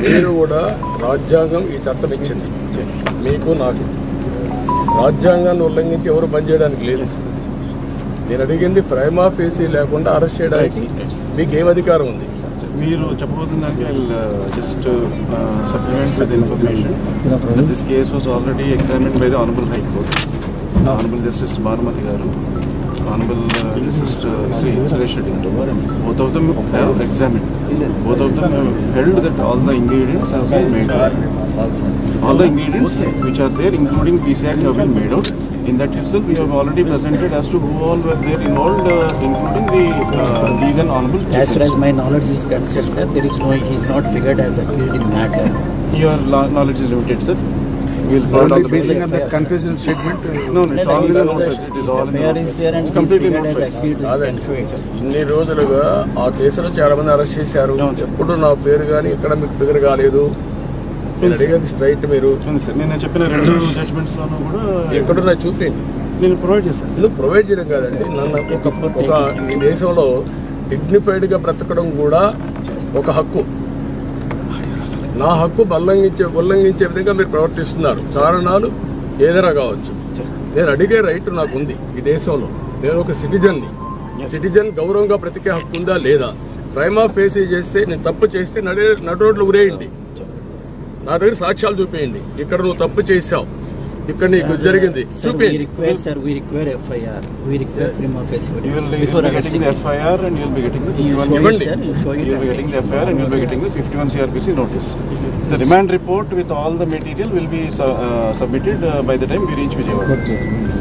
మీరు కూడా రాజ్యాంగం ఈ చట్టం ఇచ్చింది మీకు నాకు. రాజ్యాంగాన్ని ఉల్లంఘించి ఎవరు పనిచేయడానికి లేదు. నేను అడిగింది ప్రైమా ఫేసీ లేకుండా అరెస్ట్ చేయడానికి మీకు ఏం అధికారం ఉంది? మీరు చెప్పబోతుందంటే just supplement with information that this case was already examined by the Honorable High Court. Honorable Justice Bharmati garu, Honorable Justice Sri Suresh Reddy, both of them have examined. Both of them have held that all the ingredients have been made out. All the ingredients which are there, including PC Act, have been made out. In that itself, we have already presented as to who all were there involved, including the then Honorable. As far as my knowledge is concerned, sir, there is no, he is not figured as a kid in matter. Your knowledge is limited, sir. We will follow all the basing on that confession statement. No, it's all in the notes. It is all in the notes. It's completely notes. ఇన్ని రోజులుగా ఆ కేసులో చాలా మంది arrest చేశారు. ఎప్పుడు నా పేరు కానీ ఇక్కడ మీకు ఫిగర్ కాలేదు. నేను అడిగేది స్ట్రైట్. మీరు నేను చెప్పిన 2 జడ్జ్మెంట్స్ లోనూ కూడా ఎక్కడున్నా చూపించండి, నేను ప్రొవైడ్ చేస్తాను. నువ్వు ప్రొవైడ్ చేయడం కాదండి, నన్ను ఒక ఈ దేశంలో డిగ్నిఫైడ్గా బ్రతకడం కూడా ఒక హక్కు. నా హక్కు ఉల్లంఘించే విధంగా మీరు ప్రవర్తిస్తున్నారు. కారణాలు ఏదైనా కావచ్చు. నేను అడిగే రైట్ నాకు ఉంది ఈ దేశంలో. నేను ఒక సిటిజన్ని. సిటిజన్ గౌరవంగా బ్రతికే హక్కు ఉందా లేదా? ప్రైమా ఫేసీ చేస్తే, నేను తప్పు చేస్తే నడు రోడ్లు ఉరేయండి, నా దగ్గర సాక్ష్యాలు చూపేయండి. ఇక్కడ నువ్వు తప్పు చేసావు, ఇక్కడ నీకు జరిగింది చూపేయండి. The remand report with all the material will be submitted by the time we reach Vijayawada.